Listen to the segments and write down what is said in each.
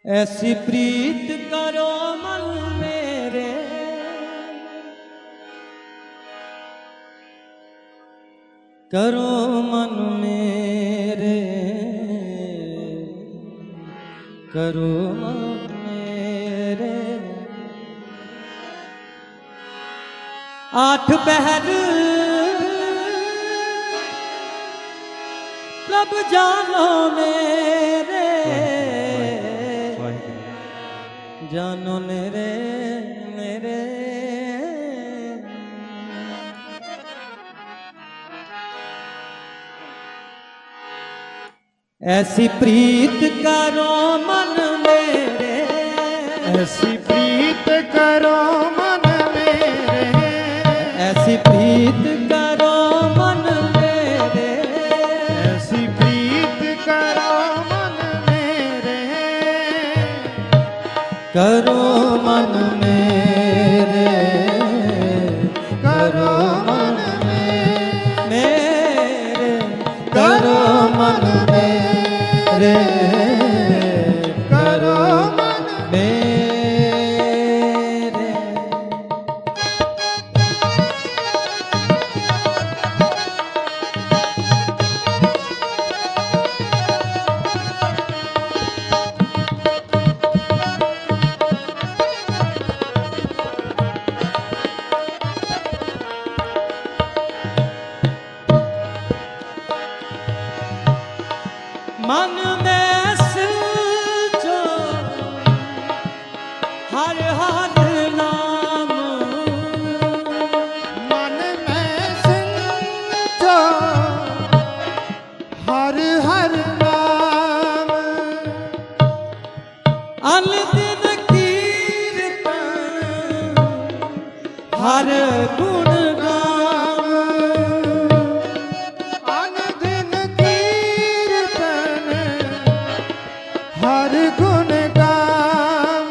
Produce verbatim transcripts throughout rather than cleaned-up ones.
ऐसी प्रीत करो मन मेरे, करो मन मेरे, करो मन मेरे। आठ पहर सब जानो मेरे, जानो मेरे मेरे। ऐसी प्रीत करो मन मेरे, ऐसी प्रीत करो मन मेरे, ऐसी प्रीत करो मन मेरे, ऐसी प्रीत करो मन मेरे, करो मन मेरे, करो मन मेरे, करो मन मेरे, करो मन मेरे। मन में सिलचो हर हर नाम, मन में सिंचो हर हर नाम, अनदिन कीर्तन हर गुण गाम, अनदिन कीर्तन हर गुण गाम,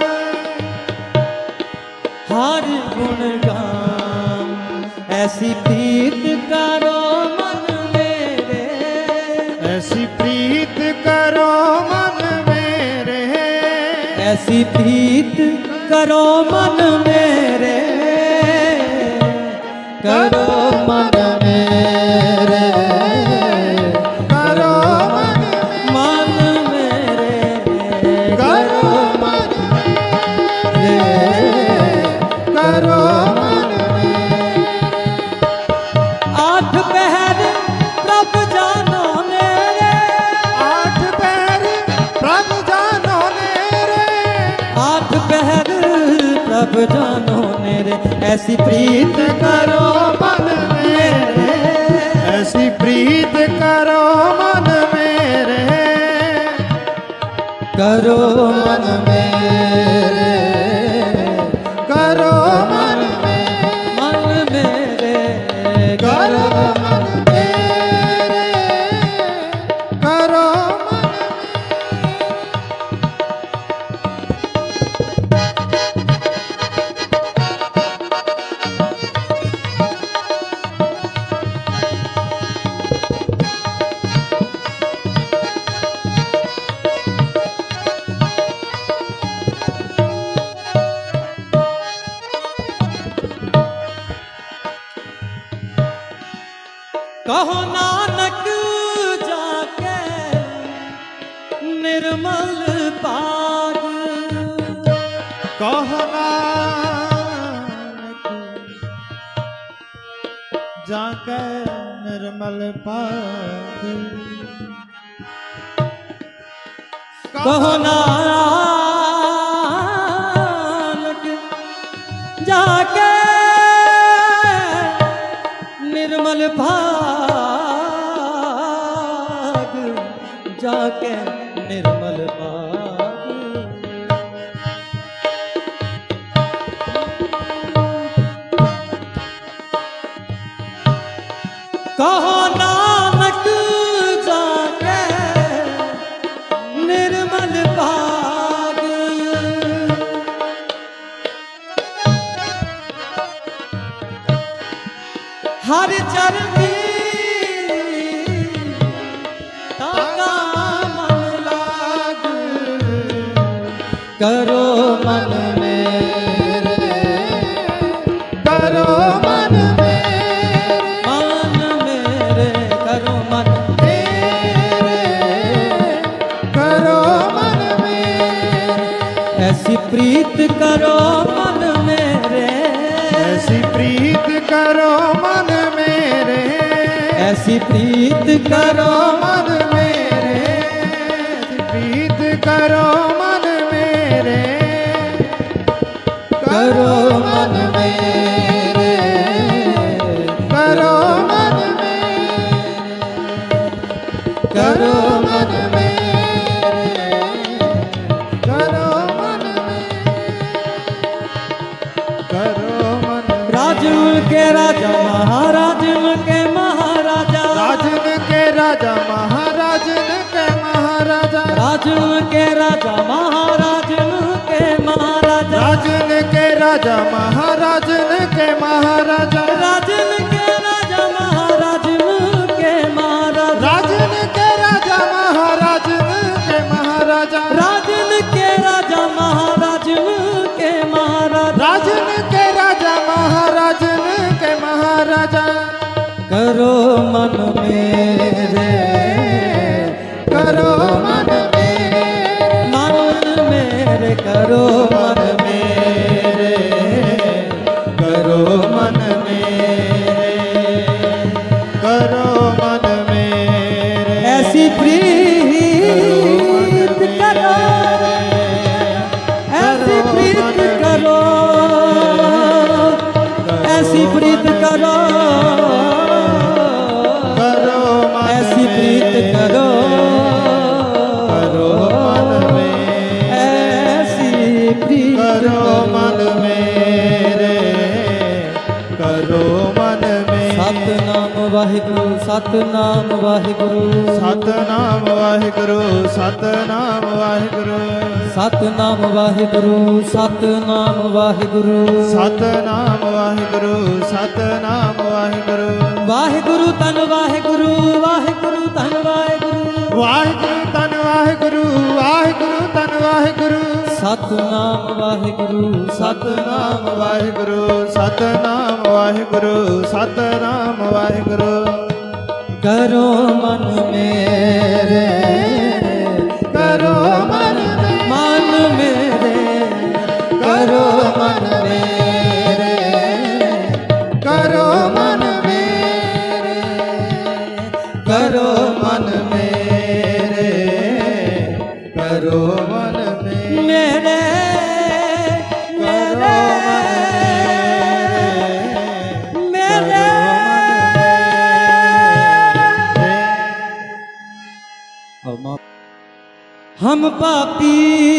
हर गुण गाम। ऐसी प्रीत करो मन मेरे, ऐसी प्रीत करो मन मेरे, ऐसी प्रीत करो मन मेरे, करो मन मेरे, करो मन मन मेरे, करो मन मेरे, करो मन आठ पहर प्रभ जानो मेरे, आठ पैर प्रभु जानो मेरे, आठ पहर प्रभ जानो मेरे। ऐसी प्रीत करो मन मेरे, ऐसी प्रीत करो मन मेरे, करो मन मेरे, करो मन मन मेरे, करो करो मन मेरे, करो मन कहो नानक जाके निर्मल पाग, कहो नानक जाके निर्मल पाग, कहो नानक जाके निर्मल भाग, जाके निर्मल भाग। कहो नानक जाके निर्मल भाग, करो मन मेरे, करो मन मेरे, मन मेरे करो मन मेरे, करो मन मेरे, ऐसी प्रीत करो मन मेरे, ऐसी प्रीत करो मन मेरे, ऐसी प्रीत करो मन मेरे, ऐसी प्रीत करो मन मेरे, करो मन मेरे, करो मन मेरे, करो मन मेरे, करो मन मेरे, करो मन राजन के राजा महाराजन के महाराजा, राजन के राजा महाराजन के महाराजा, राजन के राजा महाराजन के महाराजा, राजन के राजा महाराजन के महाराजा, राजन के राजा महाराजन के महाराजा, राजन के राजा महाराजन के महाराजा, राजन के राजा महाराजन के महाराजा, राजन के राजा महाराजन के महाराजा, करो मन मेरे, करो मन मेरे, मन मेरे करो मन मेरे, करो मन मेरे, करो मन मेरे, ऐसी प्रीत करो, ऐसी प्रीत करो, ऐसी प्रीत करो, करो मन ऐसी प्रीत करो, करो मन मेरे, ऐसी प्रीत करो मन मेरे, करो मन मेरे, सतनाम वाहिगुरु, सतनाम वाहिगुरु, सतनाम वाहिगुरु, सतनाम वाहिगुरु, सतनाम वाहिगुरु, सतनाम वाहिगुरु, सतनाम वाहिगुरु, सतनाम वाहिगुरु, वाहिगुरु तन वाहिगुरु, वाहिगुरु तन वाहिगुरु, वाहिगुरु तन वाहिगुरु, वाहिगुरु तन वाहिगुरु, सतनाम वाहिगुरु, सतनाम वाहिगुरु, सतनाम वाहिगुरु, सतनाम वाहिगुरु, करो मन मेरे, करो मन मेरे, मन मेरे, करो मन मेरे, करो मन मेरे, करो मन मेरे, करो मन मेरे, मेरे मेरे मेरे हम पापी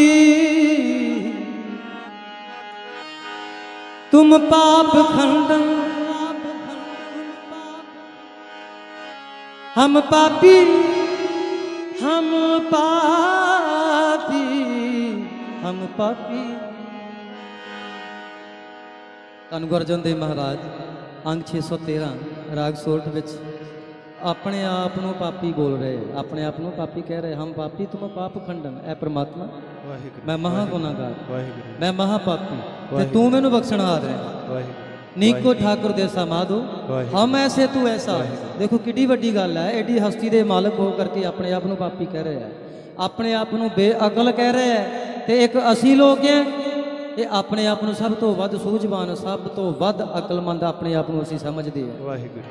तुम पाप खंडन, हम पापी हम पापी हम पापी। ਧੰਨ ਗੁਰੂ ਅਰਜਨ ਦੇਵ ਮਹਾਰਾਜ ਅੰਗ छे सौ तेरह ਰਾਗ ਸੋਠ ਵਿੱਚ ਆਪਣੇ ਆਪ ਨੂੰ ਪਾਪੀ ਬੋਲ ਰਹੇ, ਆਪਣੇ ਆਪ ਨੂੰ ਪਾਪੀ ਕਹਿ ਰਹੇ। ਹਮ ਪਾਪੀ ਤੁਮ ਪਾਪ ਖੰਡਨ, ਐ ਪ੍ਰਮਾਤਮਾ ਮੈਂ ਮਹਾ ਗੁਨਾਹਗਾਰ, ਮੈਂ ਮਹਾ ਪਾਪੀ ਤੇ ਤੂੰ ਮੈਨੂੰ ਬਖਸ਼ਣਹਾਰ ਹੈ। नीको ठाकुर देसा माधो हम ऐसे तू ऐसा। देखो किड्डी वड्डी गल है, एडी हस्ती दे मालक हो करके अपने आप को पापी कह रहे हैं, अपने आप को बेअकल कह रहे हैं। ते एक असी लोग हैं ये अपने आप को सब तो वध सूझवान, सब तो वध अकलमंद अपने आप को असी समझते हैं।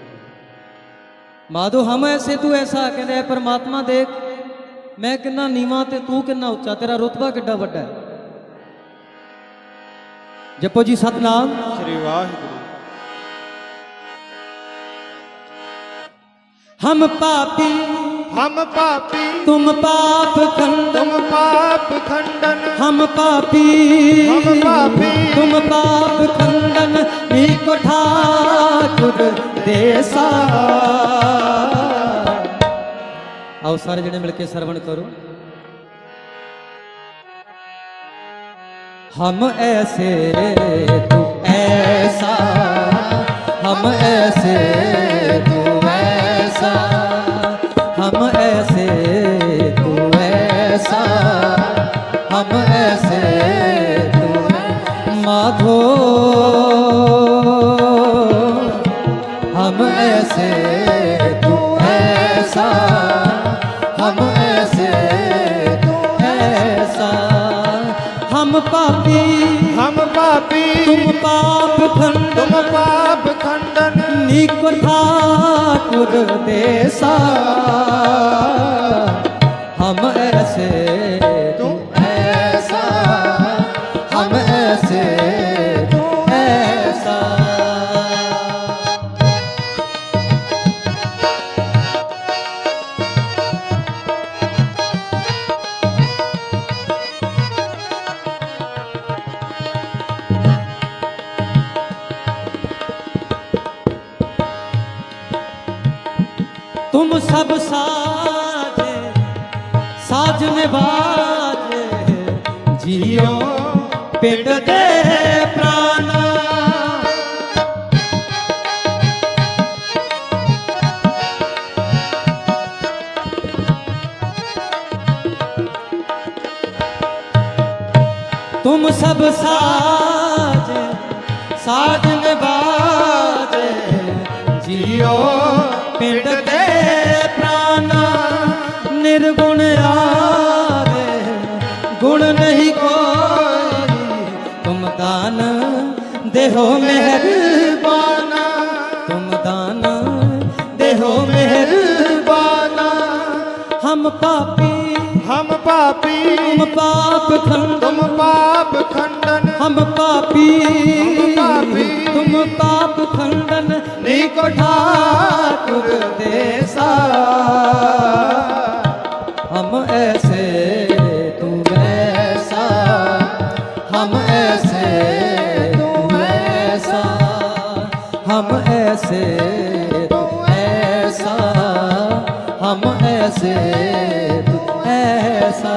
माधो हम ऐसे तू ऐसा कहते हैं। परमात्मा देख मैं कितना नीवा ते तू कितना उच्चा, तेरा रुतबा किड्डा वड्डा है। जपो जी सतनाम श्री वाहिगुरु। हम पापी हम पापी तुम पाप खंडन, तुम पाप खंडन, हम पापी हम पापी तुम पाप खंडन, नीको ठाकुर देसा। आओ सारे जने मिलके श्रवण करो। हम ऐसे तू ऐसा, हम ऐसे तू ऐसा, हम ऐसे तू ऐसा, हम ऐसे तू माधो हम ऐसे तू ऐसा हम ऐसे तू ऐसा हम पापी हम पापी तुम पाप खंडन तुम पाप खंडन निक ठाकुर देसा हम ऐसे तू ऐसा हम ऐसे तू ऐसा तुम सब साजे साज में बाजे जियो पिंड दे प्राणा तुम सब साजे साज में बाजे जियो पिंड दे प्राणा निर्गुण आवे गुण नहीं कोई तुम दान देहो मेहरबाना तुम दान देहो मेहरबाना हम पापी हम पापी तुम पाप खंडन तुम पाप खंडन हम पापी हम पापी तुम पाप खंडन निको ठाकुर देसा हम ऐसे तू ऐसा हम ऐसे तू ऐसा हम ऐसे तू ऐसा हम ऐसे तू ऐसा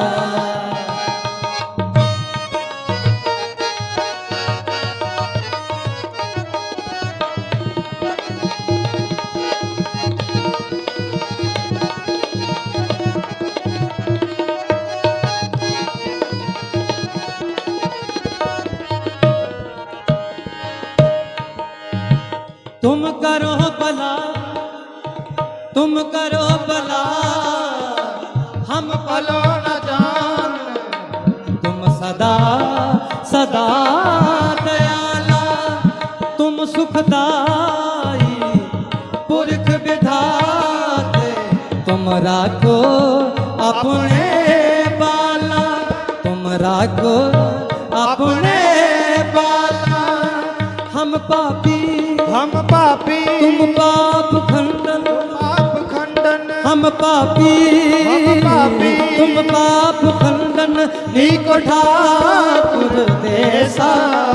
तुम करो भला तुम करो भला हम भलो न जान तुम सदा सदा दयाला तुम सुखदाई पुरख विधाते तुम राखो अपने बाला तुम राखो अपने बाला हम पापी हम पापी तुम पाप खंडन पाप खंडन हम पापी हम पापी तुम पाप खंडन निको ठाकुर देसा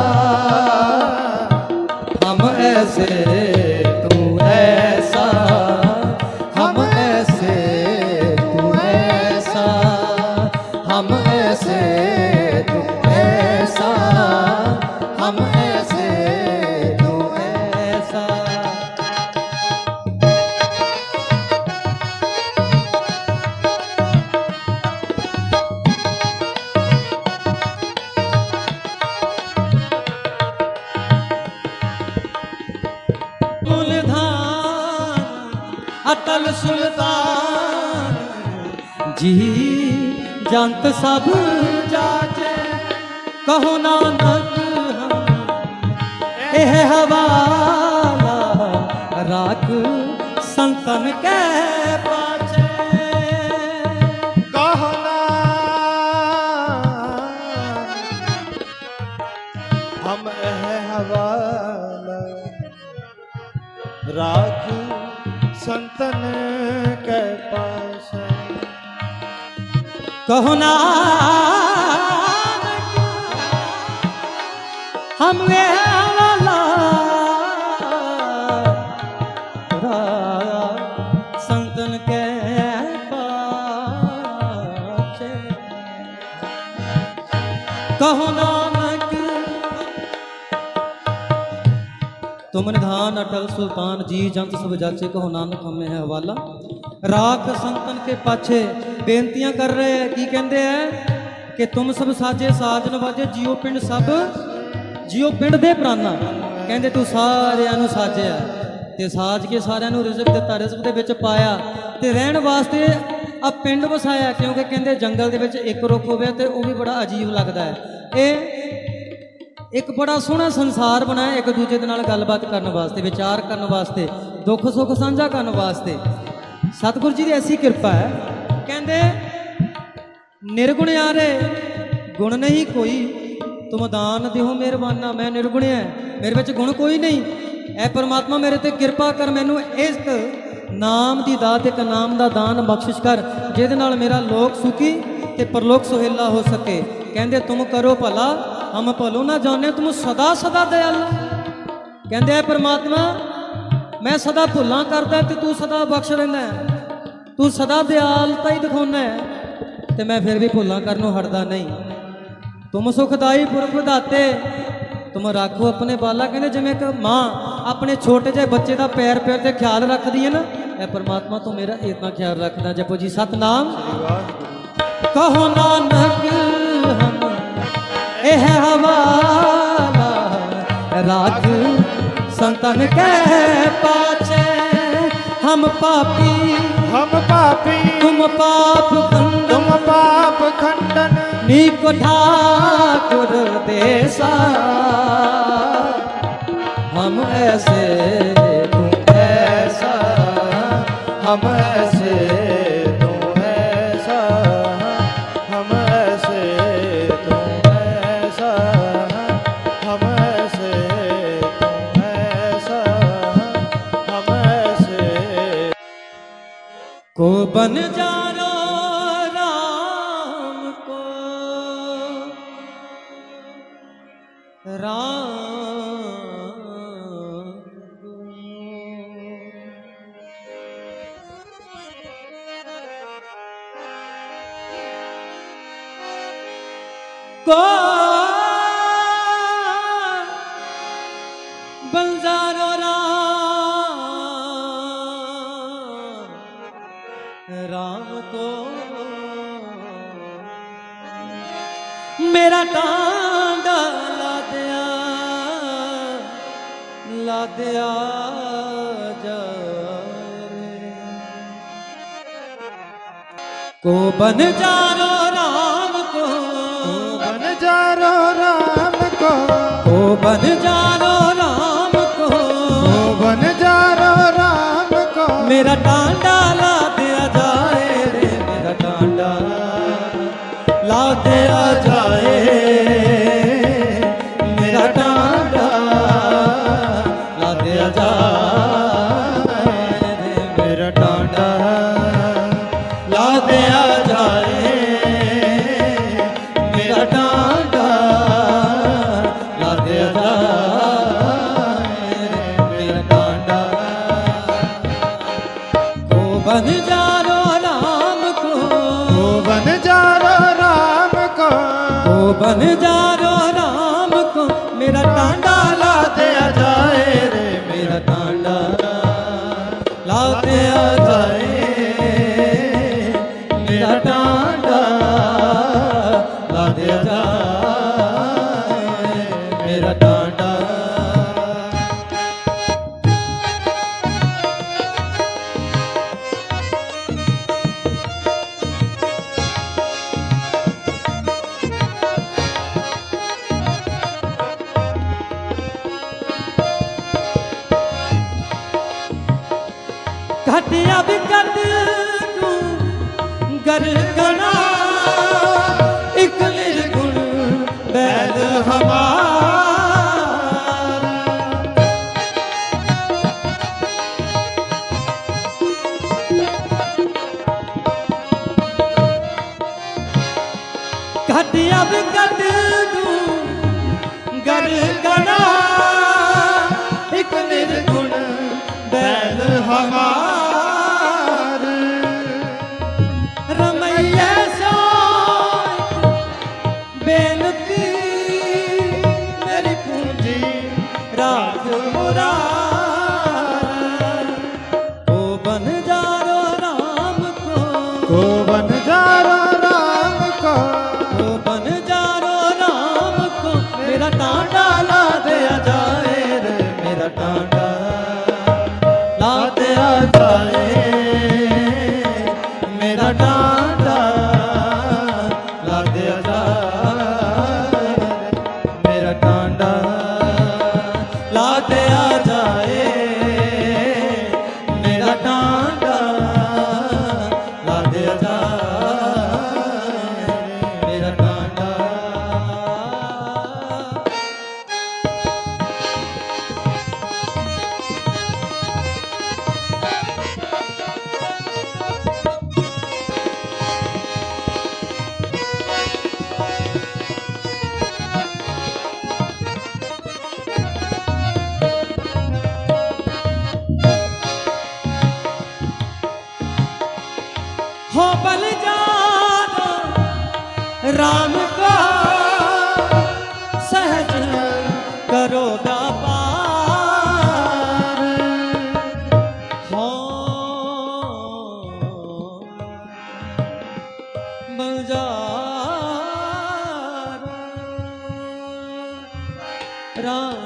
हम ऐसे तू ऐसा हम ऐसे तू ऐसा हम ऐसे तू ऐसा हम ऐसे तू ऐसा अटल सुल्तान जी जंत सब जाचे कहो नानक हम एह हवाला राख संतन के पाछे कहो ना हम एह हवाला राख संतन के पास कहो ना हम वे वाला संतन के पाछे कहो नानक तुम निधान अटल सुल्तान जी जंत सब जाचे कहो नानक हमें है हवाला राख संतन के पाछे बेनतियां कर रहे हैं की कहते हैं कि तुम सब साजे साज नवाजे जियो पिंड सब जियो पिंड दे प्राणा कहते तू सारिਆਂ ਨੂੰ ਸਾਜਿਆ ते साज के सारिਆਂ ਨੂੰ रिजक दिता रिजक दे विच पाया ते रहन वास्ते आ पिंड वसाया क्योंकि कहते जंगल दे विच एक रुख होवे ते वो भी बड़ा अजीब लगता है। ये एक बड़ा सोहना संसार बनाया एक दूजे दे नाल गलबात करने वास्ते विचार करने वास्ते दुख सुख साझा करने वास्ते। सतगुरु जी की ऐसी कृपा है कहते निर्गुण यारे गुण नहीं कोई तुम दान दिहो मेहरबाना मैं निर्गुण है मेरे विच गुण कोई नहीं ऐ परमात्मा मेरे ते कृपा कर मैनू इस नाम की दात एक नाम का दान बख्शिश कर जिहदे नाल मेरा लोक सुखी ते परलोक सुहेला हो सके। कहते तुम करो भला हम भलो ना जाने तुम सदा सदा दयाला कहते है परमात्मा मैं सदा भुलां करदा ते तू सदा बख्श रहिंदा है तू सदा दयालता ही दिखाउंदा है ते मैं फिर भी भुलां करनों हटदा नहीं। तुम सुखदाई पुरख विधाते तुम रखो अपने बाला कहते जिवें एक माँ अपने छोटे जे बच्चे का पैर पैर से ख्याल रखती है ना ऐ परमात्मा तू मेरा इतना ख्याल रखना। जपो जी सतनाम कहो नानक हम एह हवाला राग संतन के पाछे हम पापी हम पापी तुम पाप खंडन तुम पाप खंडन नीको ठाकुर देसा हम ऐसे तुम ऐसा हम ऐसे तुम ऐसा हम ऐसे तुम ऐसा हम ऐसे तुम ऐसा हम ऐसे को बन जानो राम को राम को बंजारो राम राम को मेरा टांडा ला दिया ला दिया जा को बन जारो राम को बन जारो राम को को बन जारो राम को बन जारो राम को मेरा टांडा ला दिया जाए रे मेरा टांडा ला दिया जाए मेरा टांडा ला दिया जाए रे मेरा टांडा ला दिया जाए मेरा टांडा ला दिया जाए रे मेरा टांडा को बन जारो राम को बन जारो राम को को बन जारो राम को मेरा टांडा ला दिया जाए रे मेरा टांडा ला दिया जाए मेरा टांडा ला दिया जाए मेरा टांडा घटिया भी कट तू गर गना एक निर्गुण बैल हमारा घटिया भी कट तू गर गना एक निर्गुण बैल हमार रमैया सो बेनती बलिदान राम का सहज करो व्यापार। हो बलिदान राम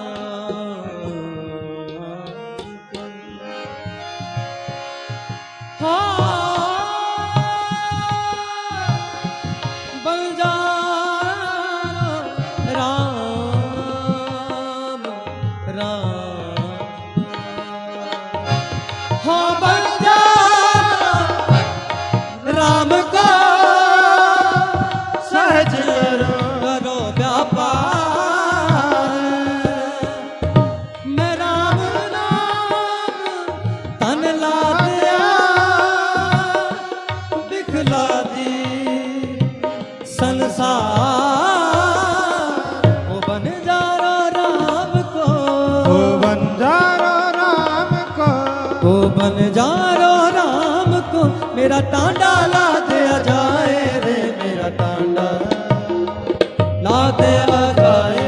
बंजारो राम को मेरा टांडा ला दिया जाए रे, मेरा टांडा ला दिया जाए,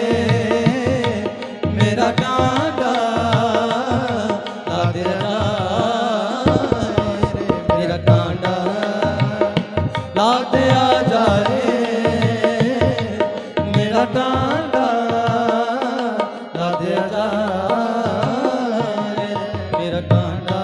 मेरा टांडा ला दिया जाए रे, मेरा टांडा ला दिया जाए, मेरा टांडा ला दिया जाए, मेरा टांडा।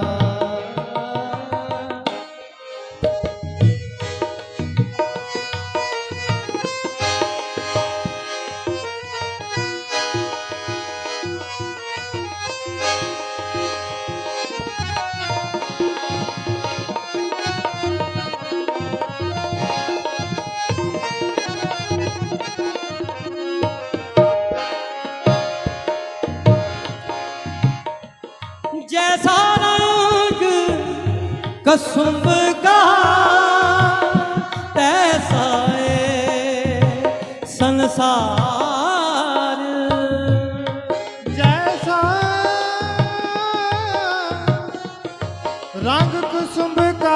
जैसा रंग कसुम्भ का तैसा संसार, जैसा रंग कुसुम का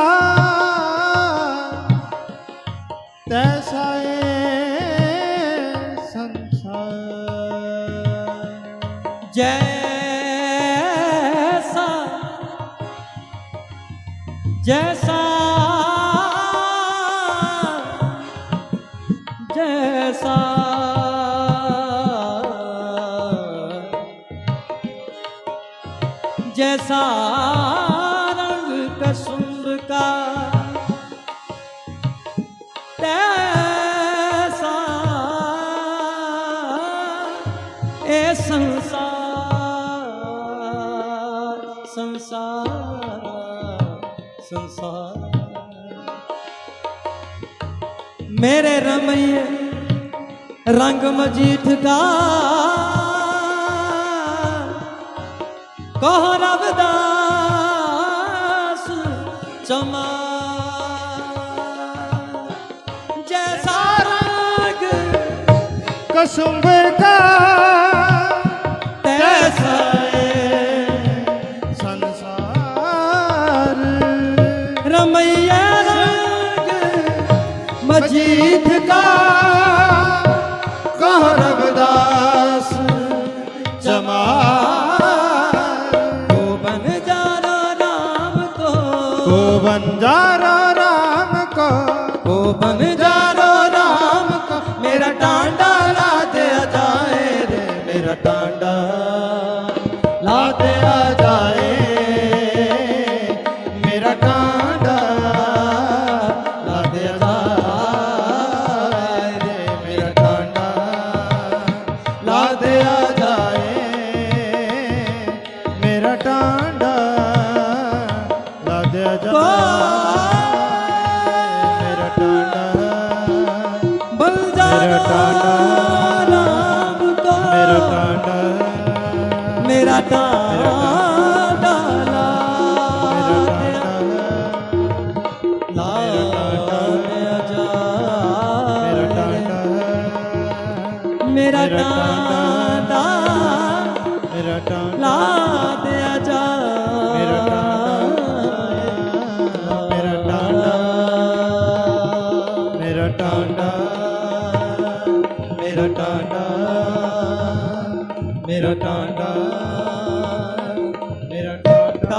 तैसा संसार। जैसा जैसा जैसा जैसा रंग कसुम्भ का तैसा ए संसार, संसार संसार। मेरे रमैये रंग मजीठ का कहो रविदास चमा, जैसा रंग कसुम्भ का तैसा संसार। रमैया रंग मजीठ का कहो रविदास चमार। को बंजारो राम को, को बंजारो राम को, को बंजारो राम को मेरा टांडा ला दिया जाए रे, मेरा टांडा ला दिया जाए, मेरा टांडा ला दिया जाए रे, मेरा टांडा ला दिया जाए, मेरा टांडा ला दिया जाए, मेरा टांडा बंजारो राम को, मेरा टांडा मेरा टांडा ला ला दिया जाए, मेरा टांडा मेरा टांडा ला दिया जाए, मेरा टांडा मेरा टांडा मेरा टांडा मेरा टांडा मेरा टांडा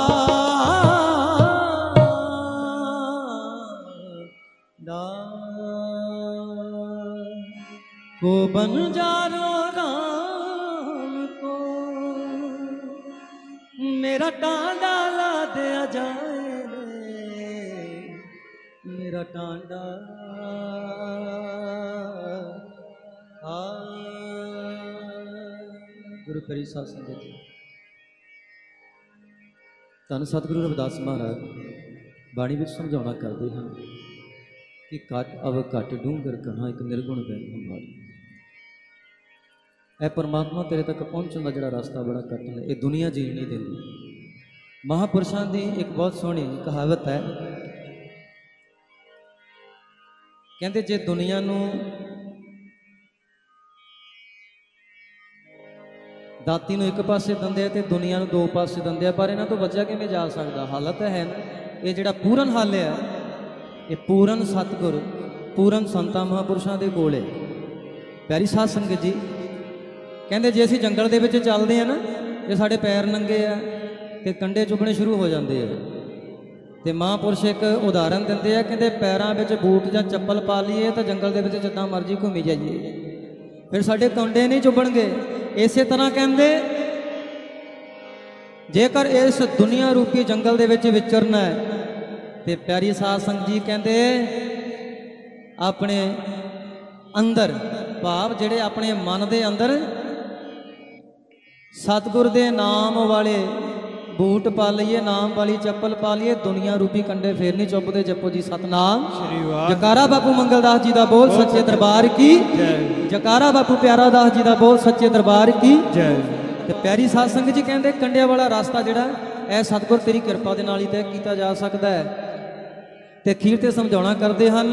को बन जारो राम को मेरा टांडा ला दिया जाए मेरा टांडा आ गुरु करी साध संगत जी धन सतगुरु रविदास महाराज बाणी विच समझाउणा करते हैं कि घट अव घट डूंगर कहा एक निर्गुण बैन हमारी ए परमात्मा तेरे तक पहुँचने का जोड़ा रास्ता बड़ा कठिन है, ये दुनिया जीण नहीं देती। महापुरुषों की एक बहुत सोहनी कहावत है, कहते जे दुनिया नू दाती नू एक पासे दंदे ते दुनिया नू दो पासे दंदे, पर इन्हां तो बचा किवें जा सकदा। हालत है ना ये जिहड़ा पूरन हल है, ये पूरन सतगुर पूरन संतां महापुरुषों के कोल है। प्यारी साध संगत जी कहते जे असीं जंगल दे विच चलदे हैं ना, जे साडे पैर नंगे आ ते कंडे चुभने शुरू हो जाते हैं। तो महापुरुष एक उदाहरण दिंदे आ, कहते पैरों में बूट जां चप्पल पा लीए तो जंगल दे विच जिद्दां मर्जी घूमी जाइए, फिर साडे कंडे नहीं चुभणगे। इस तरह कहते जेकर इस दुनिया रूपी जंगल दे विच विचरना है तो प्यारी साध संगत जी कहते अपने अंदर भाव जिहड़े अपने मन के अंदर सतगुर दे नाम वाले बूट पा लीए, नाम वाली चप्पल पा लीए, दुनिया रूपी कंडे फिर नहीं चुभते। जपो जी सतनाम जकारा बापू मंगलदास जी का बोल सच्चे दरबार की जकारा बापू प्यारा दास जी का बोल सच्चे दरबार की जय। प्यारी साध संगत जी कहते कंडिया वाला रास्ता जिहड़ा ए सतगुर तेरी कृपा दे नाल ही तय किया जा सकता है। ते अखीर ते समझाउणा करते हैं,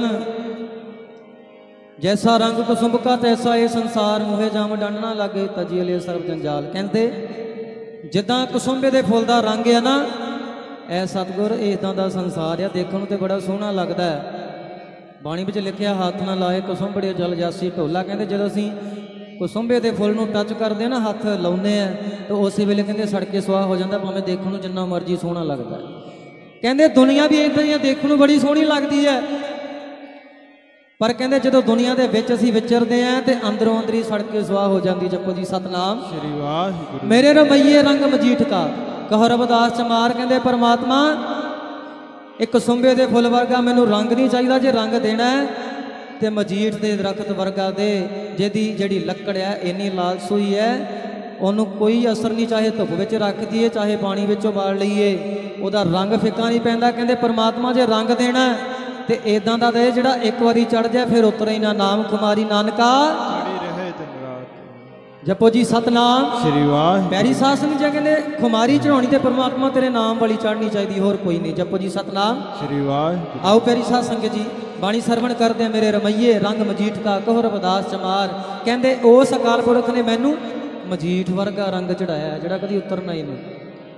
जैसा रंग कुसुम का तैसा ये संसार मुहे जाम डांडना लागे तजी ले सर्व जंजाल। कहते जिदा कुसुंबे दे फुल दा रंग है ना, ए सतगुर इदां दा संसार है, देखने तो बड़ा सोहना लगता है। बाणी विच लिखिया हाथ ना लाए कुसुंबड़े जल जासी ढोला। कहते जो असीं कुसुंबे दे फुल नूं टच करते ना, हथ लाउने हैं तो उस वेले कहते सड़के सुहा हो जाता, भावें देखने नूं जिन्ना मर्जी सोहना लगता है। कहते दुनिया भी इदां दी देखने नूं बड़ी सोहनी लगती है, पर कहते जो दुनिया के विच असीं विचरते हैं तो अंदरों अंदरी सड़के सुहा हो जाती। जपो जी सतनाम श्री वाहिगुरू। मेरे रमैये रंग मजीठ का कहो रविदास चमार। कहते परमात्मा एक कुसुंबे के फुल वर्गा मैनू रंग नहीं चाहिए, जे रंग देना है तो मजीठ के दरख्त वर्गा दे, जिहदी जिहड़ी लकड़ है इन्नी लालसूई है, उन्होंने कोई असर नहीं, चाहे धुप विच रख दीए चाहे पानी विचों बाल लीए, उहदा रंग फिक्का नहीं पैंदा। कहते परमात्मा जे रंग देना है तो इदां दा दे जिहड़ा एक बारी चढ़ जाए फिर उतरे ही ना। नाम कुमारी नानका रहे दिन रात। जपो जी सतनाम श्री वाहिगुरू। प्यारी साध संगत जी कहते खुमारी चढ़ानी तो परमात्मा तेरे नाम वाली चढ़नी चाहिए, होर कोई नहीं। जपो जी सतनाम श्री वाहिगुरू। आओ प्यारी साध संगत जी बाणी सरवण करते हैं। मेरे रमैये रंग मजीठ का कहो रविदास चमार। कहते उस अकाल पुरख ने मैनू मजीठ वर्गा रंग चढ़ाया जिहड़ा कभी उतरना ही नहीं।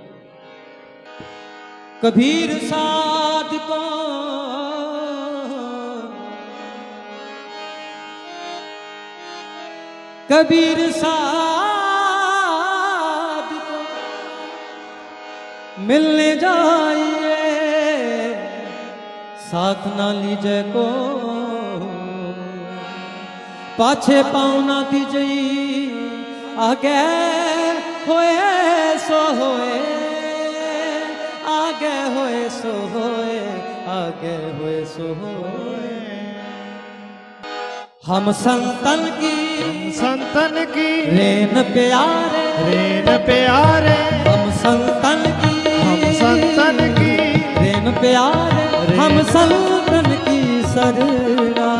कबीर साध को कबीर साध को मिलने जाइए, साथ ना लीजे को पाछे पाँव ना दीजिए, आगे होए सो होए आगे होए सो होए आगे होए सो होए। हम संतन की संतन की रेन प्यारे रेन प्यारे, हम संतन की हम संतन की रेन प्यारे, हम संतन की सरना।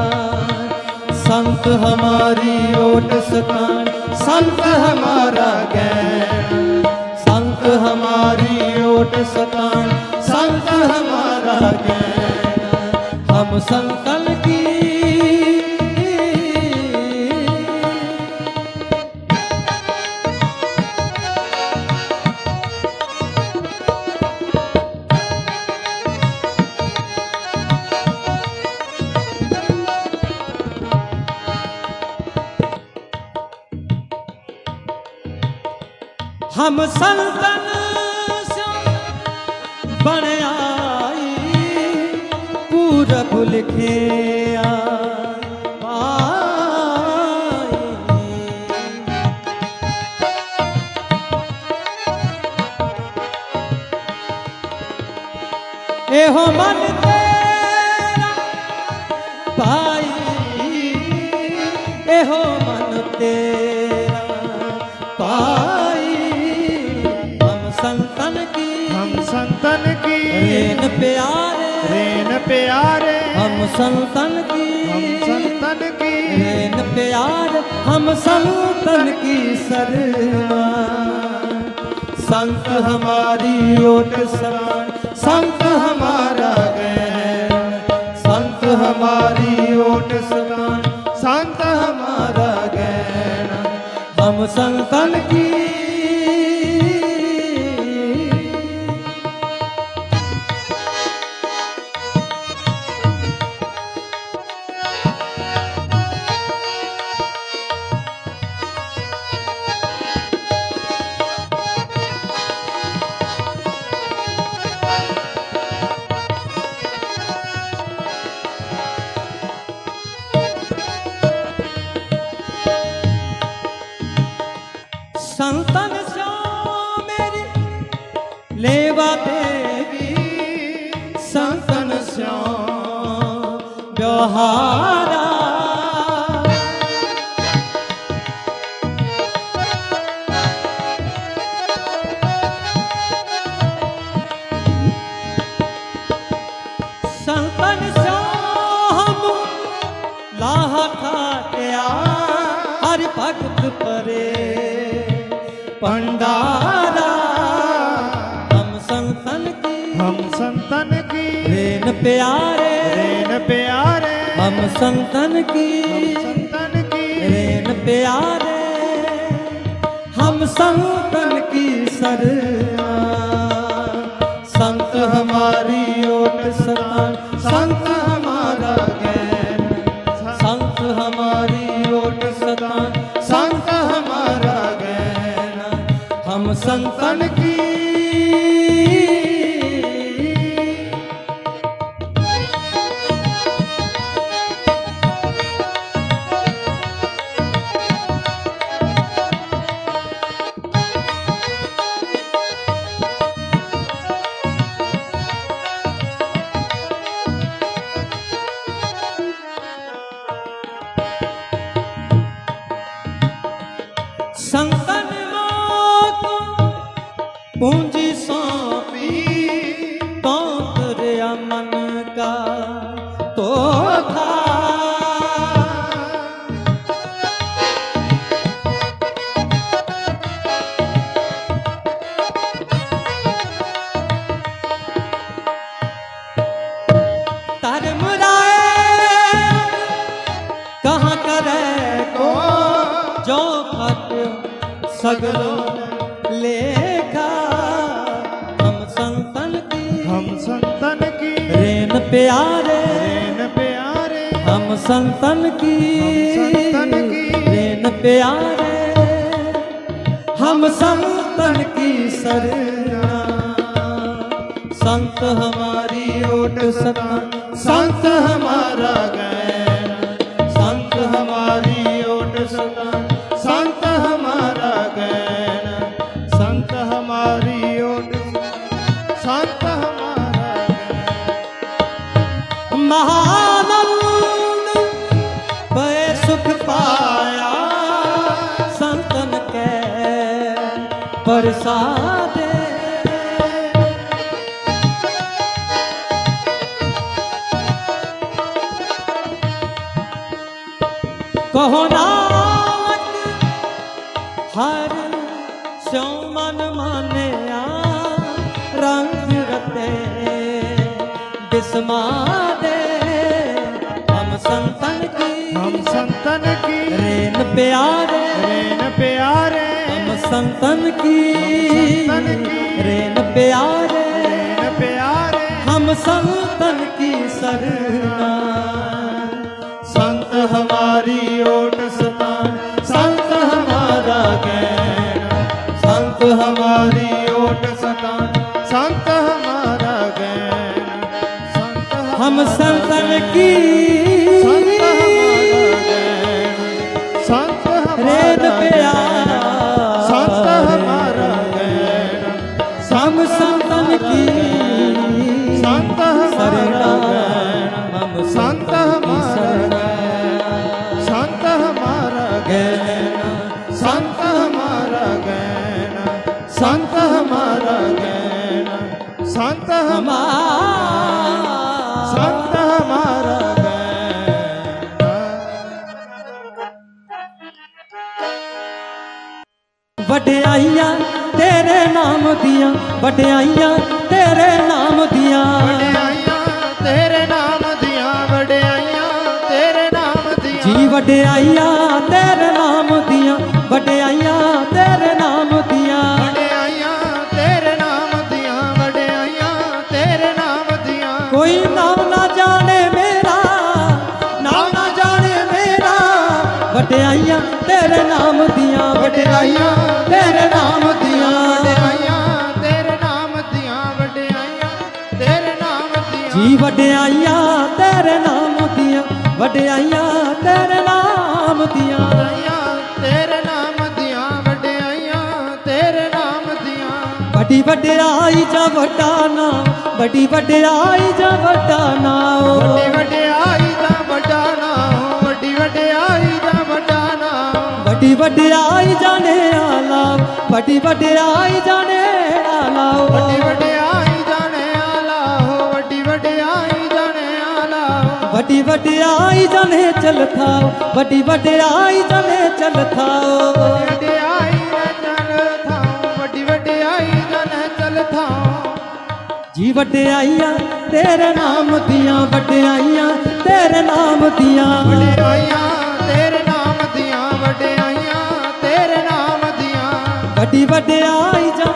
संत हमारी ओट सतान, संत हमारा ज्ञान, संत हमारी ओट सतान, संत हमारा ज्ञान। हम संतन की हम संतन से बन आई पूरब लिखे एहो मन तेरा पाई एहो मन तेरा पाई हम संतन की हम संतन की रेन प्यारे रेन प्यारे हम संतन की हम संतन की रेन प्यारे हम संतन की शरणा संत हमारी ओट समान संत हमारा गैर संत हमारी ओट समान संत हमारा गैर हम संतन की संतन सो मेरी लेवा देवी संतन सो व्यवहारा संतन सो हम लाहा खात्या हरि भगत परे पंडारा हम संतन की हम संतन की रेन प्यारे रेन प्यारे हम संतन की हम संतन की रेन प्यारे हम संतन की शरणा संत हमारी ओट समान संत हमारा गैर संत हमारी ओट समान संत हमारा हम संतन की संतन पूंजी सौंपी तो तेरे मन का तो था तार मुराए कहाँ करे को जो खत सगलो लेखा हम संतन की हम संतन की रेन प्यारे रेन प्यारे हम संतन की हम संतन की रेन प्यारे हम संतन की शरणा संत हमारी ओट समान संत हमारा गैर संत हमारी ओट समान संत हमारा गैर संत हमारी ओट संत हमारा महानंद पे सुख पाया संतन के प्रसादे कहो नानक हर स्यों मन माने रंग रते बिस्मादे हम संतन की हम संतन की रेन प्यारे रेन प्यारे हम संतन की हम संतन की रेन प्यारे रेन प्यारे हम संतन की शरणा संत हमारी ओट समान संत हमारा गैर संत गहना, संत हमारा गहना, संत हमारा गहना, संत हमारा, संत हमारा गहना। वड्याइयां तेरे नाम दिया, वड्याइयां तेरे नाम दिया, वड्याइयां तेरे नाम दिया, वड्याइयां तेरे नाम दिया, जी वड्याइयां तेरे नाम दिया, वड्याइयां तेरे नाम दिया, वड्याइयां तेरे नाम दिया, वड्याइयां तेरे नाम दिया। कोई नाम ना जाने मेरा, नाम ना जाने मेरा, वड्याइयां तेरे नाम दिया, वड्याइयां तेरे नाम दिया, वड्याइयां तेरे नाम दिया, वड्याइयां तेरे नाम दिया, जी वड्याइयां तेरे नाम दिया, वड्याइयां तेरे नाम दिया। वड्याइयां तेरे नाम दिया, वड्याइयां तेरे नाम दिया। बड़ी वड्याई जा वड्डा नाम, बड़ी वड्याई जा वड्डा नाम, वड्डी वड्याई दा वड्डा नाम, वड्डी वड्याई दा वड्डा नाम, बड़ी वड्याई जाने आला, बड़ी वड्याई जाने आला, वड्डी वड्याई जाने आला हो, वड्डी वड्याई जाने आला हो। बड़ी वड्याई जाने चल था, बड़ी वड्याई जाने चल था, वड्याई ने चल थाऊं, वड्डी वड्याई जाने चल थाऊं। जी वड्याइयां तेरे नाम दिया, वड्याइयां तेरे नाम दिया, वड्याइयां तेरे नाम दिया, वड्याइयां तेरे नाम दिया। बड़ी वड्याई जा,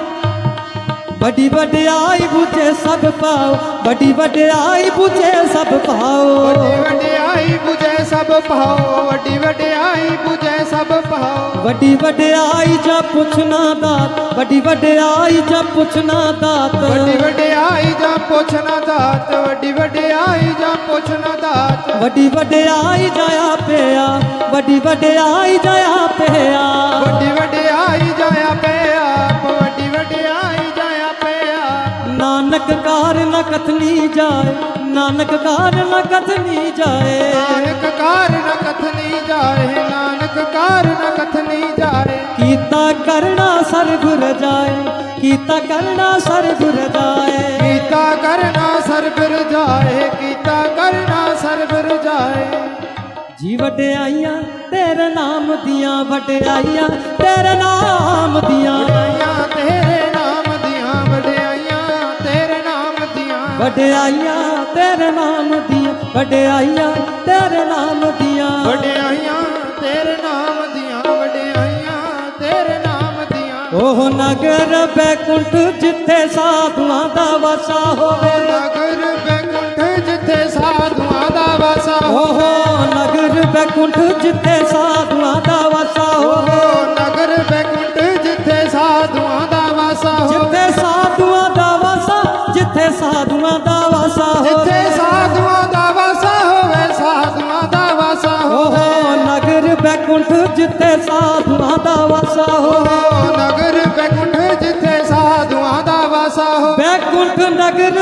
बड़ी वड्याई बुझे सब पाओ, बड़ी वड्याई बुझे सब पाओ, वड्डी वड्याई बुझे सब पाओ, वड्डी वड्याई बुझे सब पाओ। बड़ी वड्याई जा पुछना दात, बड़ी वड्याई जा पुछना दात, वड्डी वड्याई जा पुछना दात, वड्डी वड्याई जा पुछना दात। बड़ी वड्याई जाया पिया, बड़ी वड्याई जाया पिया, वड्डी वड्याई जाया पे आप, वड्डी वड्याई जाया पे आप। नानक कार न कथनी जाए, नानक कार न कथनी जाए, नानक कार न कथनी जाए, नानक कार न कथनी जाए। कीता करना सरगुर जाए, कीता करना सरगुर जाए, कीता करना सरबिर जाए, कीता करना सरबिर जाए। जी वड्याइयां तेरे नाम दिया, वड्याइयां तेरे नाम दिया, वड्याइयां तेरे नाम दिया, वड्याइयां तेरे नाम दिया। वड्याइयां तेरे नाम दिया, वड्याइयां तेरे नाम दिया, वड्याइयां तेरे नाम दिया, वड्याइयां तेरे नाम दिया। ओह नगर बैकुंठ जिथे साधुआं दा वसा होवे, नगर बैकुंठ जिथे साधुआं दा वसा ओह नगर बैकुंठ जिथे साधुआं दा वसा होवे, नगर बैकुंठ जिथे साधुआं दा वसा जिथे साधुआं दा वसा, जिथे साधुआं दा वसा जिथे होवे, साधुआं दा वसा होवे, साधुआं दा वसा ओह होवे। नगर बैकुंठ जिथे साधुआं दा वसा होवे, नगर बैकुंठ जिथे साधुआं दा वसा होवे। बैकुंठ नगर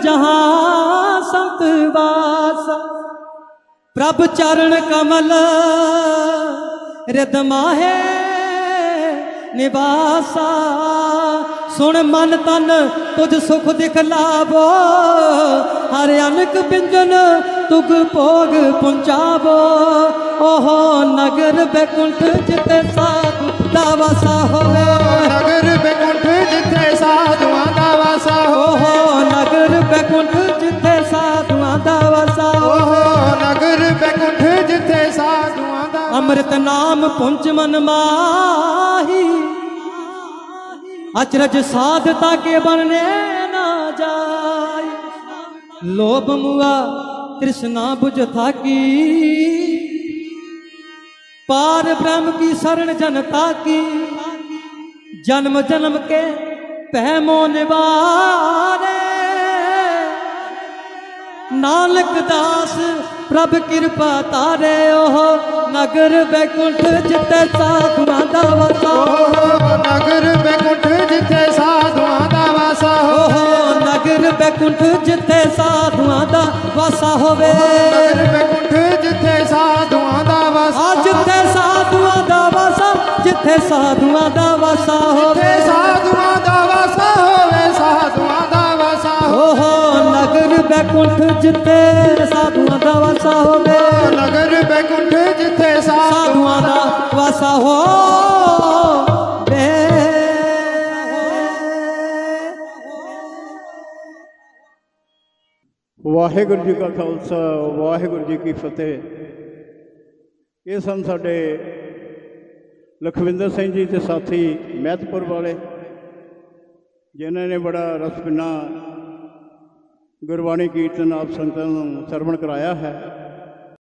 जहाँ संत वास, प्रभ चरण कमल रिद माहे निवासा, सुन मन तन तुझ सुख दिखलावो, हर अनक बिंजन तुग भोग पुंचावो, ओहो नगर बैकुंठ जिते साधु दा वसा होवे, नगर बैकुंठ जिथे साधुआं दा वसा ओहो नगर बैकुंठ जिथे साधुआं दा वसा ओहो नगर बैकुंठ जिथे साधुआं दा। अमृत नाम पुंज मन माही, अचरज साधता के बनने ना जाय, लोभ मुआ तृष्णा बुझ थाकी, पार ब्रह्म की शरण जनता की, जन्म जन्म के पहमो निवारे, नानक दास प्रभ कृपा तारे, ओहो नगर बैकुंठ जिते साधुआं दा वसा, ओहो नगर बैकुंठ जिथे साधुआं दा वसा ओहो नगर बैकुंठ जिते साधुआं दा वसा होवे, नगर बैकुंठ जिथे साधुआं दा वसा जिथे साधुआं दा ਜਿੱਥੇ ਸਾਧੂਆਂ ਦਾ ਵਾਸਾ ਹੋਵੇ, ਜਿੱਥੇ ਸਾਧੂਆਂ ਦਾ ਵਾਸਾ ਹੋਵੇ, ਸਾਧੂਆਂ ਦਾ ਵਾਸਾ ਹੋਵੇ। ਓਹੋ ਨਗਰ ਬੈਕੁੰਠ ਜਿੱਥੇ ਸਾਧੂਆਂ ਦਾ ਵਾਸਾ ਹੋਵੇ, ਨਗਰ ਬੈਕੁੰਠ ਜਿੱਥੇ ਸਾਧੂਆਂ ਦਾ ਵਾਸਾ ਹੋਵੇ। ਵਾਹਿਗੁਰੂ ਜੀ ਕਾ ਖਾਲਸਾ, ਵਾਹਿਗੁਰੂ ਜੀ ਕੀ ਫਤਿਹ। ਇਹ ਸਨ ਸਾਡੇ ਲਖਵਿੰਦਰ ਸਿੰਘ ਜੀ ਤੇ ਸਾਥੀ ਮਹਿਤਪੁਰ ਵਾਲੇ, ਜਿਨ੍ਹਾਂ ਨੇ ਬੜਾ ਰਸਪਿਨਾ ਗੁਰਬਾਣੀ ਕੀਰਤਨ ਆਪ ਸੰਗਤਾਂ ਨੂੰ ਸਰਵਣ ਕਰਾਇਆ ਹੈ।